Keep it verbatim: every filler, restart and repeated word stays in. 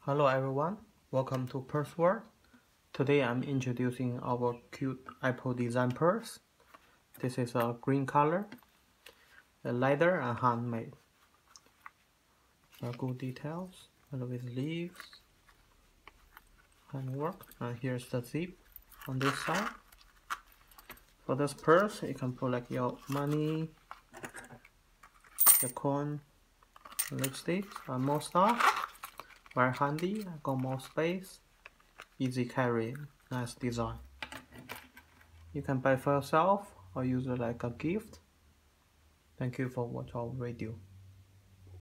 Hello everyone, welcome to PurseWorld. Today I'm introducing our cute Apple design purse. This is a green color, a leather and handmade. Uh, good details, and with leaves, handwork, and here's the zip on this side. For this purse, you can put like your money, your coin, lipstick, and more stuff. Very handy, got more space, easy carry, nice design. You can buy for yourself or use it like a gift. Thank you for watching our video.